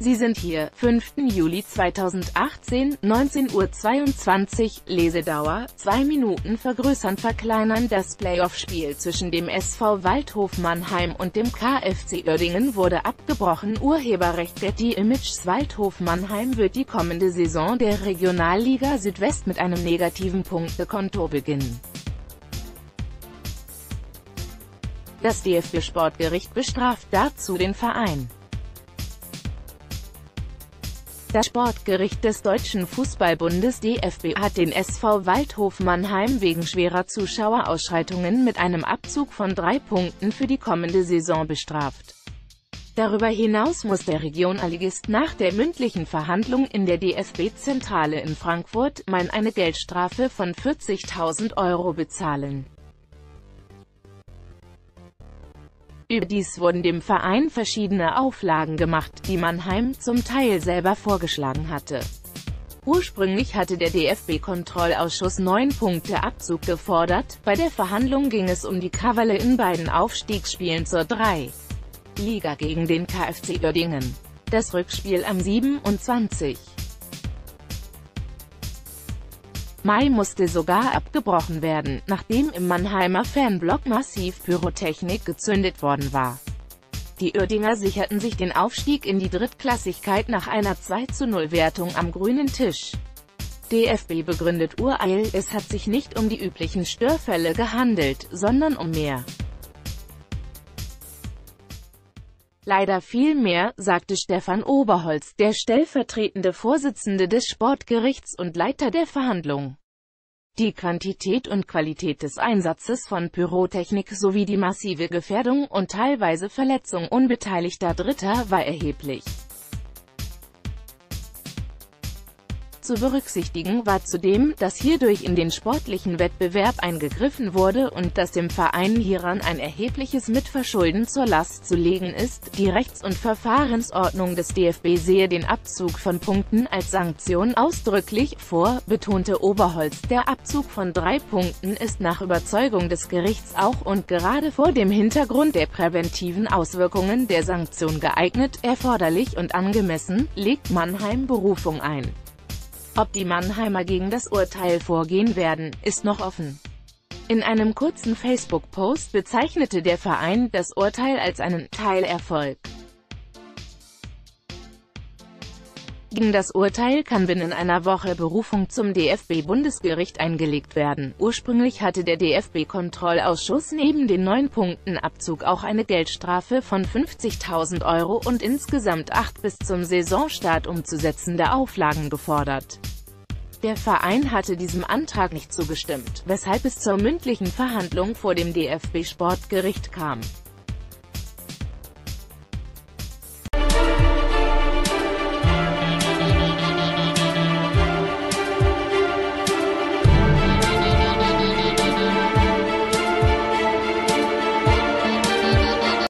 Sie sind hier, 5. Juli 2018, 19:22 Uhr, Lesedauer, 2 Minuten vergrößern verkleinern. Das Playoff-Spiel zwischen dem SV Waldhof Mannheim und dem KFC Uerdingen wurde abgebrochen. Urheberrecht Getty Images. Waldhof Mannheim wird die kommende Saison der Regionalliga Südwest mit einem negativen Punktekonto beginnen. Das DFB-Sportgericht bestraft dazu den Verein. Das Sportgericht des Deutschen Fußballbundes (DFB) hat den SV Waldhof Mannheim wegen schwerer Zuschauerausschreitungen mit einem Abzug von 3 Punkten für die kommende Saison bestraft. Darüber hinaus muss der Regionalligist nach der mündlichen Verhandlung in der DFB-Zentrale in Frankfurt am Main eine Geldstrafe von 40.000 € bezahlen. Überdies wurden dem Verein verschiedene Auflagen gemacht, die Mannheim zum Teil selber vorgeschlagen hatte. Ursprünglich hatte der DFB-Kontrollausschuss 9 Punkte Abzug gefordert. Bei der Verhandlung ging es um die Krawalle in beiden Aufstiegsspielen zur 3. Liga gegen den KFC Uerdingen. Das Rückspiel am 27. Mai musste sogar abgebrochen werden, nachdem im Mannheimer Fanblock massiv Pyrotechnik gezündet worden war. Die Uerdinger sicherten sich den Aufstieg in die Drittklassigkeit nach einer 2:0-Wertung am grünen Tisch. DFB begründet Ureil, es hat sich nicht um die üblichen Störfälle gehandelt, sondern um mehr. Leider viel mehr, sagte Stefan Oberholz, der stellvertretende Vorsitzende des Sportgerichts und Leiter der Verhandlung. Die Quantität und Qualität des Einsatzes von Pyrotechnik sowie die massive Gefährdung und teilweise Verletzung unbeteiligter Dritter war erheblich. Zu berücksichtigen war zudem, dass hierdurch in den sportlichen Wettbewerb eingegriffen wurde und dass dem Verein hieran ein erhebliches Mitverschulden zur Last zu legen ist. Die Rechts- und Verfahrensordnung des DFB sehe den Abzug von Punkten als Sanktion ausdrücklich vor, betonte Oberholz. Der Abzug von 3 Punkten ist nach Überzeugung des Gerichts auch und gerade vor dem Hintergrund der präventiven Auswirkungen der Sanktion geeignet, erforderlich und angemessen, legt Mannheim Berufung ein. Ob die Mannheimer gegen das Urteil vorgehen werden, ist noch offen. In einem kurzen Facebook-Post bezeichnete der Verein das Urteil als einen Teilerfolg. Gegen das Urteil kann binnen einer Woche Berufung zum DFB-Bundesgericht eingelegt werden. Ursprünglich hatte der DFB-Kontrollausschuss neben den 9 Punkten Abzug auch eine Geldstrafe von 50.000 € und insgesamt 8 bis zum Saisonstart umzusetzende Auflagen gefordert. Der Verein hatte diesem Antrag nicht zugestimmt, weshalb es zur mündlichen Verhandlung vor dem DFB-Sportgericht kam.